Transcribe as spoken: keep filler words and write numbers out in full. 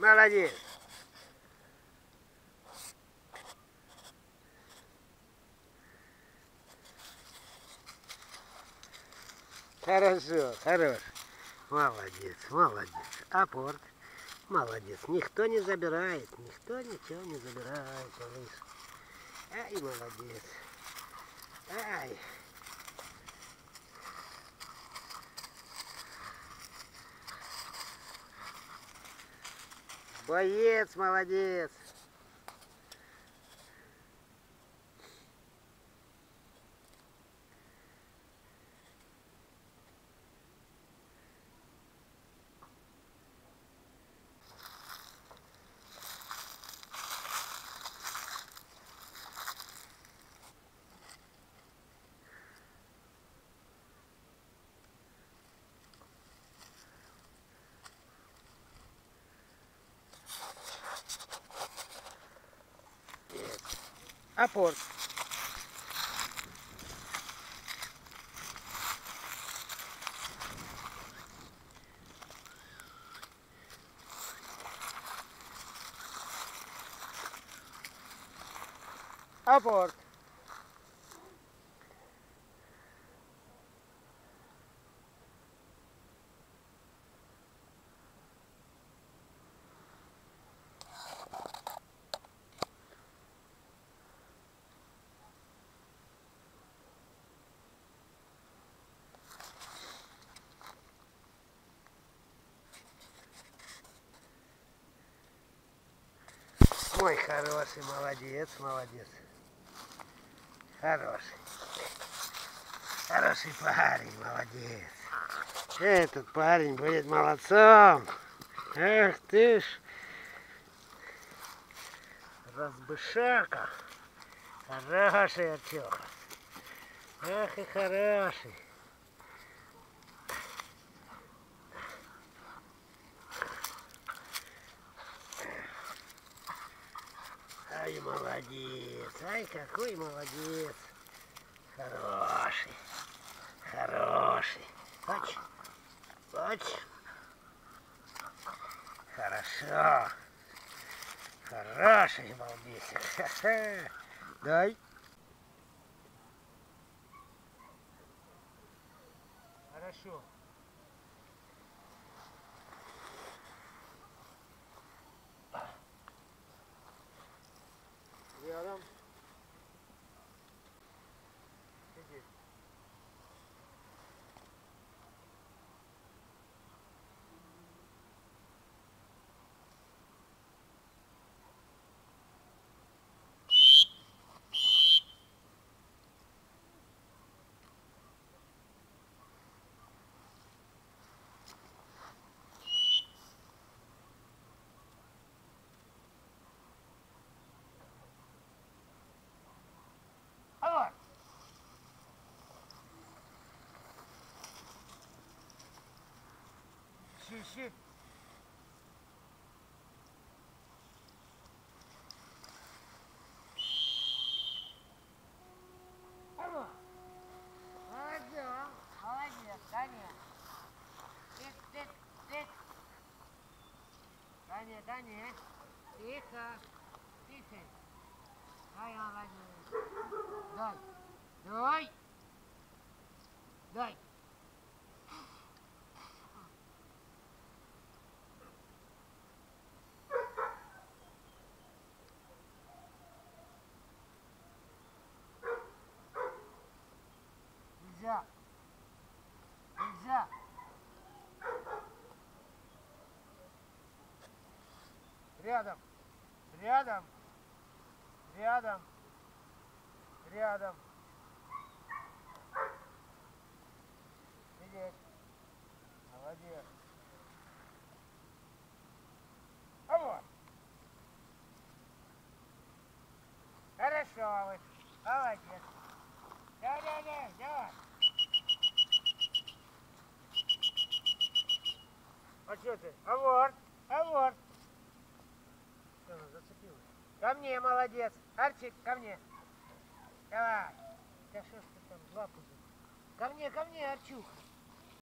молодец. Хорошо, хорош. Молодец, молодец. Апорт. Молодец. Никто не забирает. Никто ничего не забирает, малыш. Ай, молодец. Ай. Боец, молодец. Апорт. Апорт. Мой хороший, молодец, молодец. Хороший. Хороший парень, молодец. Этот парень будет молодцом. Эх ты ж. Разбышака. Хороший Артёха. Эх и хороший. Ай, молодец. Ай, какой молодец. Хороший. Хороший. Оч. Оч. Хорошо. Хороший балбесик. Ха-ха. Дай. Хорошо. Рядом. Сиди. Алло. Щи-щи. Алло. Молодец, молодец, Даня. Тык, тык, тык. Даня, Даня. Тихо. Тихо. Ай, молодец. Дай. Дай. Дай. Нельзя. Нельзя. Рядом. Рядом. Рядом. Рядом. Сидеть. Молодец. А вот. Хорошо, малыш. Молодец. Да-да-да, давай. А что ты? Аворт. Аворт. Что, она зацепилась? Ко мне, молодец. Арчик, ко мне. Давай. Да что ж ты там, лапу. Ко мне, ко мне, Арчуха.